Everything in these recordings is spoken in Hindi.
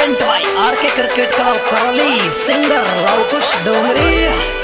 Present by RK cricket club Karauli, singer Lavkush Dongri.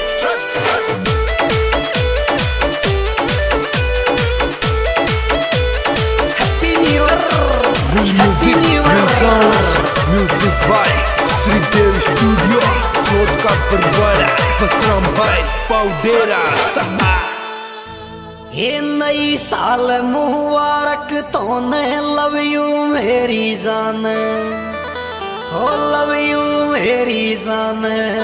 Happy new year. Music by Shridev studio, चोट का परवाना बसराम भाई पाउडेरा सहा। ये नई साल मुबारक तो ने लव यू मेरी जान, ओ लव यू मेरी जान।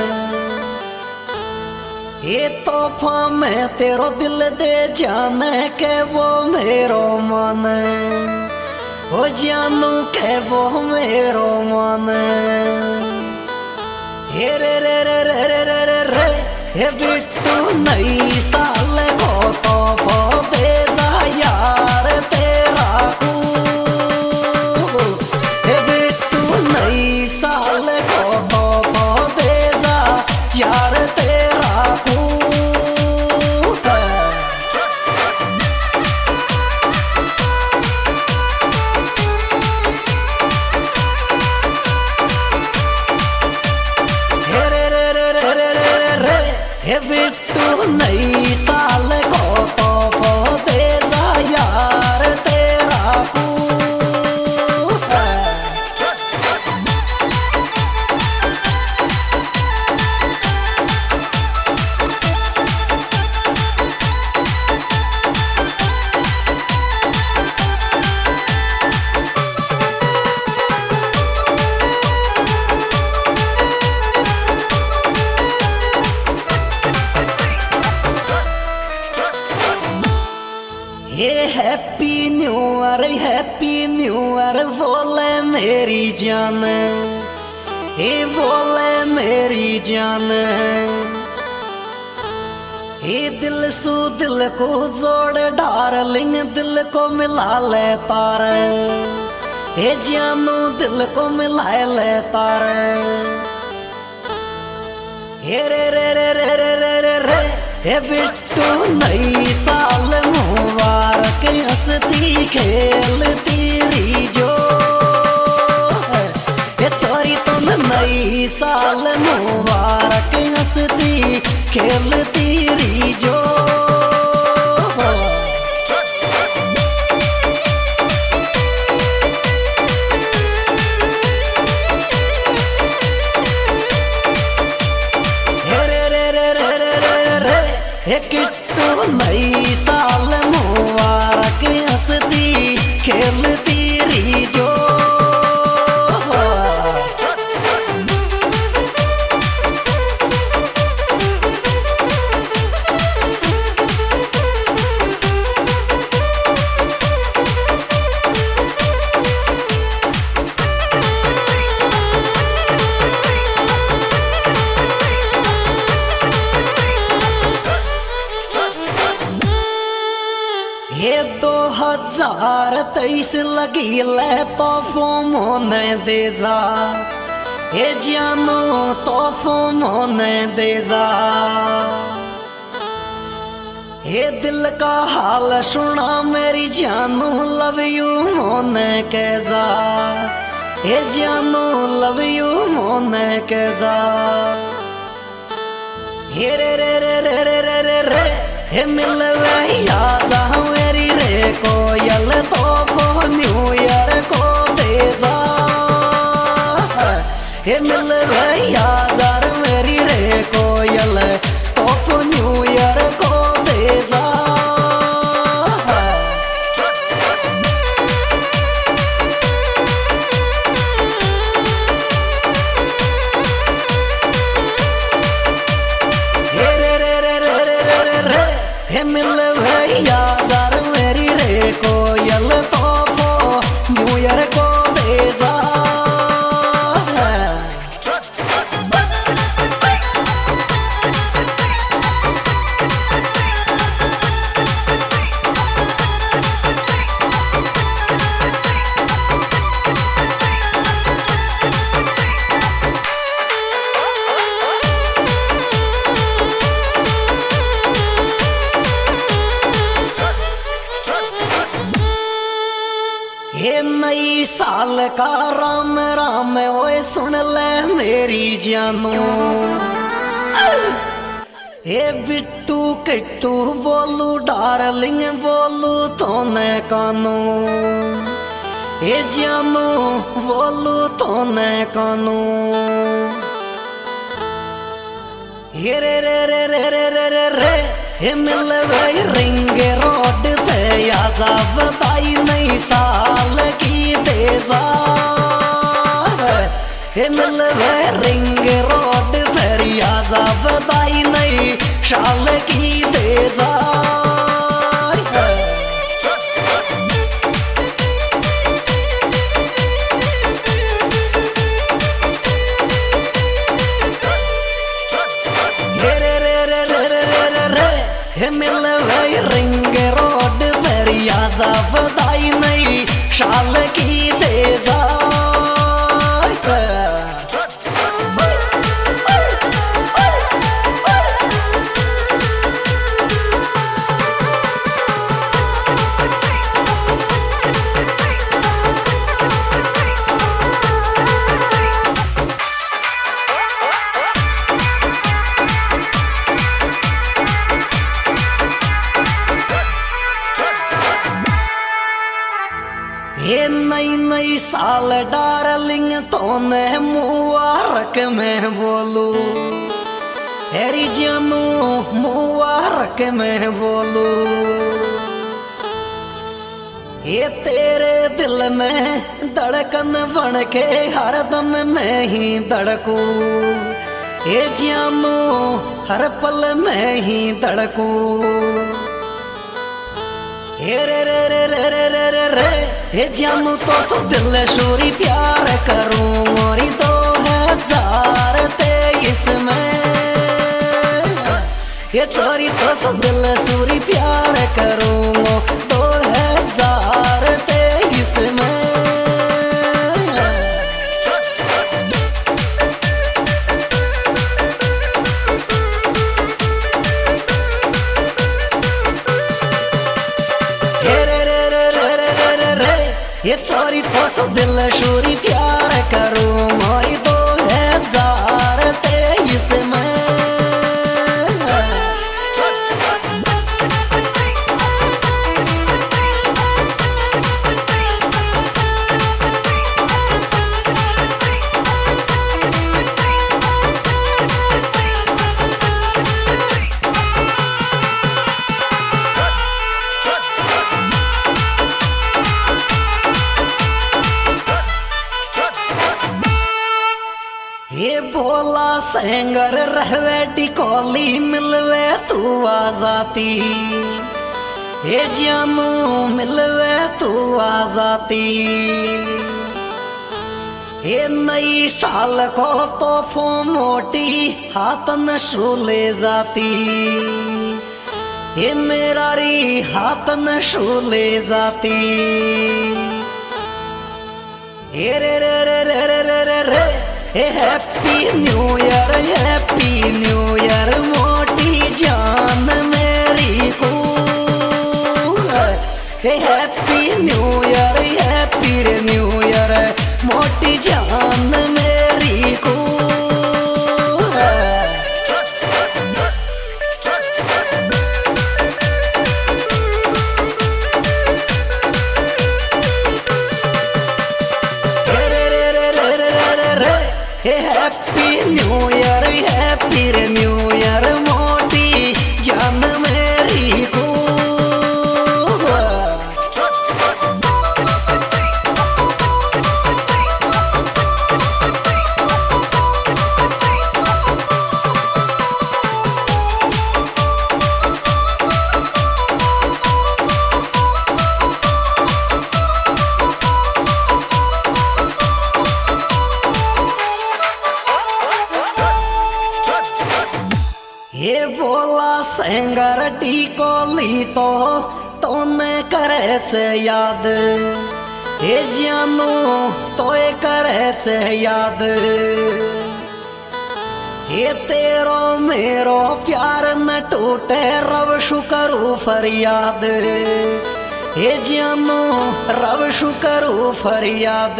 ये तोहफा मैं तेरो दिल दे जाने के वो मेरो मन, ओ जानू के वो मेरो मन। हे रे रे रे रे रे रे रे रे हे बिट्टू नई साल को तोहफा दे जा यार तेरा को। हे बिट्टू नई साल को तोहफा दे जा यार तेरा को। हे बिट्टू नई साल को तोहफा दे जा यार तेरा को। ये हैप्पी न्यू ईयर बोले मेरी जान, ये बोले मेरी जान। ये दिल सू दिल को जोड़ डार्लिंग, दिल को मिला ले तारे। ये जानू दिल को मिला ले तारे। हे रे रे रे रे रे रे रे रे हे बिट्टू नई साल मुबारक, हंसती खेलती रीजो। हे छोरी तुम नई साल मुबारक, हंसती खेलती रीजो। हे किट्टू नई साल मुबारक, हंसती खेलती रीजो। ये 2023 लगी ले तोहफो मोने दे जा। ये जानू तोहफो मोने दे जा। ये दिल का हाल सुना मेरी जानू, लव यू मोने के जा। ये जानू लव यू मोने के जा। हे रे रे रे रे रे रे रे रे हे मिलवे जा मेरी रे कोयल, तोहफा न्यू ईयर को दे जा। हे मिलवे जा मेरी रे कोयल, तोहफा न्यू ईयर को दे जा। हे मिलवे जा मेरी रे कोयल, तोहफा न्यू ईयर को दे जा। हे नई साल साल का राम राम ओए सुन ले मेरी जानू। हे बिट्टू किट्टू बोलू डार्लिंग बोलू तोने कानू। हे जानू बोलू तोने कानू। हे रे रे रे रे रे रे रे रे हे मिल गई रिंग रोड पे आजा बताई नई साल की बेजा। हे मिल गई रिंग रोड पे आजा बताई नई साल की बेजा। हे मिल गई रिंग रोड पर आजा बधाई नई साल की तेजा। हे नई नई साल डार्लिंग तोने मुबारक मैं बोलू। हेरी जानू मुबारक मैं बोलू। ये तेरे दिल में धड़कन बन के हर दम मैं ही धड़कू। ये जानू हर पल मैं ही धड़कू। हे रे रे रे रे रे रे रे रे हे जानू तो सो दिल शोरी प्यार करूं मोरी 2023 में। ये चोरी तो सो दिल शोरी प्यार करूं 2023 में। ये चोरी तो सो दिल शोरी प्यार करूं मोरी 2023 में। ये भोला सेंगर रहवे टिकोली मिलवे तू आजाती। ये जानू मिलवे तू आजाती। ये नई साल को तोहफो मोटी हाथन शूले जाती। ये मेरारी हाथन शूले जाती। ये रे रे रे रे रे रे रे रे हैप्पी न्यू ईयर मोटी जान मेरी को। हैप्पी न्यू ईयर मोटी जान मेरी को। हैप्पी न्यू ईयर मोटी जान मेरी को। ये बोला सेंगर टिकोली तो तोने करे छे याद। हे जानू तोए करे छे याद। ये तेरो मेरो प्यार न टूटे रब शुकरू फरियाद। हे जानो रब शु करू फरियाद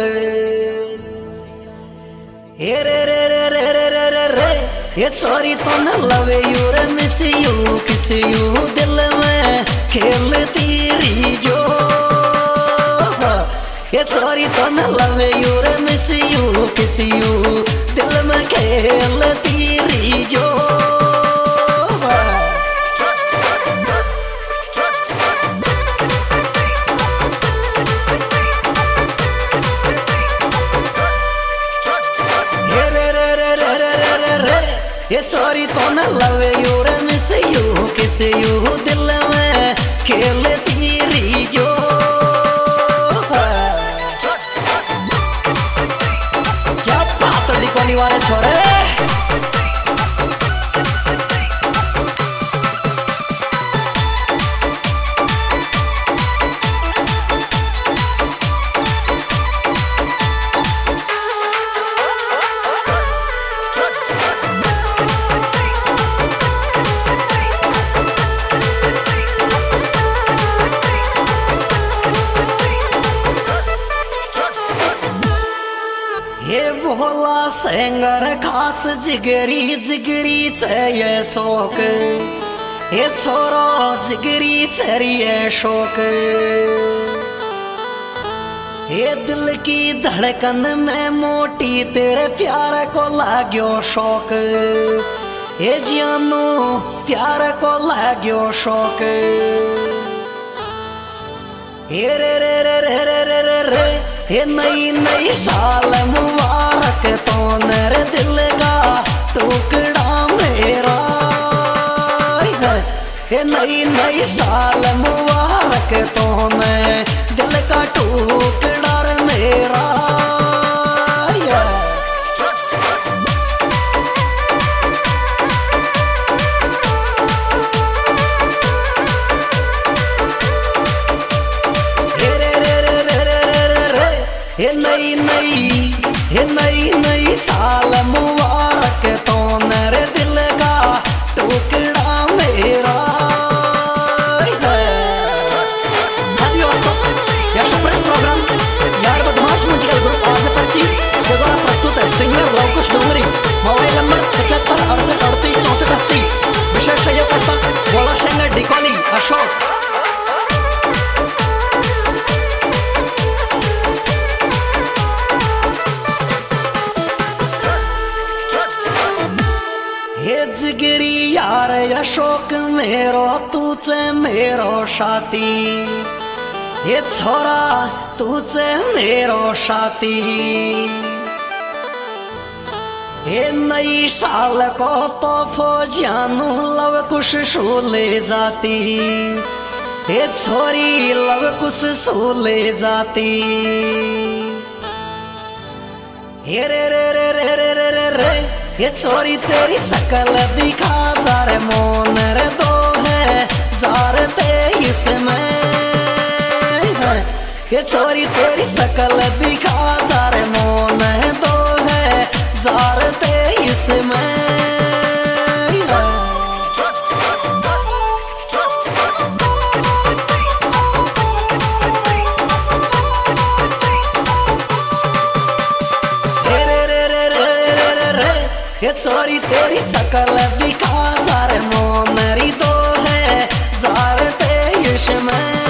हे रे रे रे रे रे रे रे रे ये छोरी तो न लवे यू रे मिस यू किस यू दिल में खेलती रही जो ये छोरी तो न लवे यू रे मिस यू किस यू दिल में खेलती रही जो ये छोरी तो न लवे यू रे मिस यू किस यू दिल में खेलती रही जो क्या पातड़ी कोली वाले छोरे ये भोला सेंगर खास जिगरी जिगरी ये शोक ये छोरो जिगरी ये शोक ये दिल की धड़कन में मोटी तेरे प्यार को लाग्यो शौक ये जानो प्यार को लाग्यो शौक ये रे रे रे रे रे रे रे रे ये नई नई साल मुबारक तो मेरे दिल का टुकड़ा मेरा ये नई नई साल मुबारक तो मैं दिल का टुकड़ा मेरा ये नई नई साल मुबारक तो मेरे दिल का टुकड़ा मेरा प्रोग्राम यार बदमाश म्यूजिकल ग्रुप आज 25 के द्वारा प्रस्तुत है singer Lavkush Dongri mobile number 75 68 34 64 80 विशेष सहयोगकर्ता बोला शेंगर डिकोली अशोक जिगरी यार अशोक मेरो तुझे मेरो साथी ये छोरा तुझे मेरो साथी ये नई साल को तोहफो जानू लव कुछ ले जाती ये छोरी लव कुछ ले जाती ये रे रे रे रे रे रे रे रे ये छोरी तेरी शकल दिखा जार मोन रे दो है जार तेईस में ये छोरी तेरी शकल दिखा जार मोन दो है जार तेईस में ये छोरी तेरी शकल दिखा जार मोन री दो है जार तेईस में